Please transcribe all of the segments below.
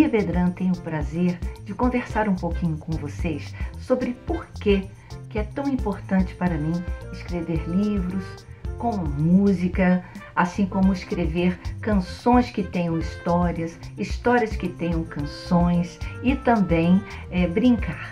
Lia Bedran tem o prazer de conversar um pouquinho com vocês sobre por que é tão importante para mim escrever livros com música, assim como escrever canções que tenham histórias, histórias que tenham canções e também brincar.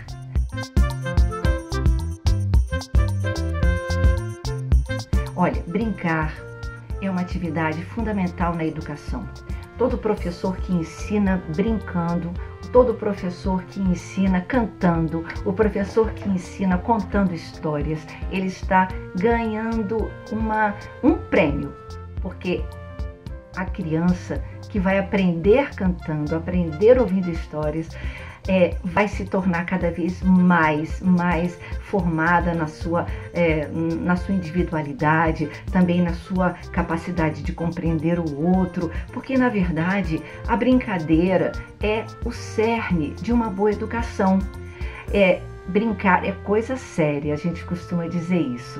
Olha, brincar é uma atividade fundamental na educação. Todo professor que ensina brincando, todo professor que ensina cantando, o professor que ensina contando histórias, ele está ganhando um prêmio, porque a criança que vai aprender cantando, aprender ouvindo histórias, vai se tornar cada vez mais formada na sua individualidade, também na sua capacidade de compreender o outro, porque na verdade a brincadeira é o cerne de uma boa educação. Brincar é coisa séria, a gente costuma dizer isso.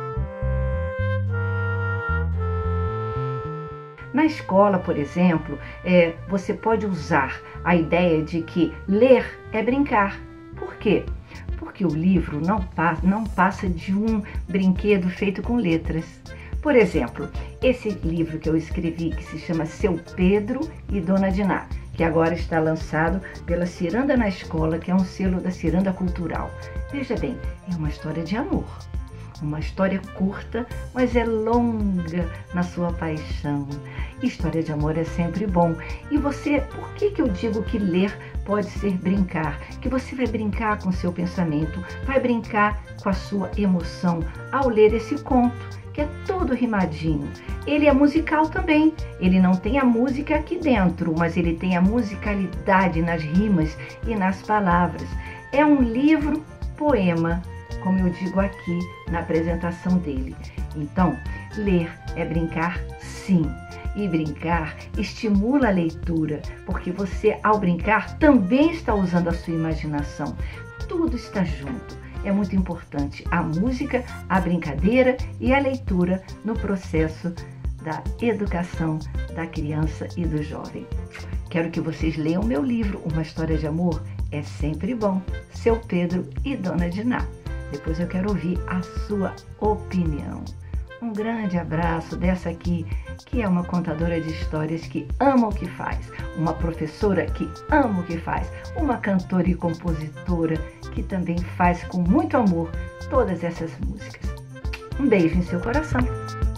Na escola, por exemplo, você pode usar a ideia de que ler é brincar. Por quê? Porque o livro não passa de um brinquedo feito com letras. Por exemplo, esse livro que eu escrevi, que se chama Seu Pedro e Dona Diná, que agora está lançado pela Ciranda na Escola, que é um selo da Ciranda Cultural. Veja bem, é uma história de amor. Uma história curta, mas é longa na sua paixão. História de amor é sempre bom. E você, por que eu digo que ler pode ser brincar? Que você vai brincar com o seu pensamento, vai brincar com a sua emoção ao ler esse conto, que é todo rimadinho. Ele é musical também. Ele não tem a música aqui dentro, mas ele tem a musicalidade nas rimas e nas palavras. É um livro poema, como eu digo aqui na apresentação dele. Então, ler é brincar, sim. E brincar estimula a leitura, porque você, ao brincar, também está usando a sua imaginação. Tudo está junto. É muito importante a música, a brincadeira e a leitura no processo da educação da criança e do jovem. Quero que vocês leiam meu livro, Uma História de Amor. É sempre bom. Seu Pedro e Dona Diná. Depois eu quero ouvir a sua opinião. Um grande abraço dessa aqui, que é uma contadora de histórias que ama o que faz, uma professora que ama o que faz, uma cantora e compositora que também faz com muito amor todas essas músicas. Um beijo em seu coração.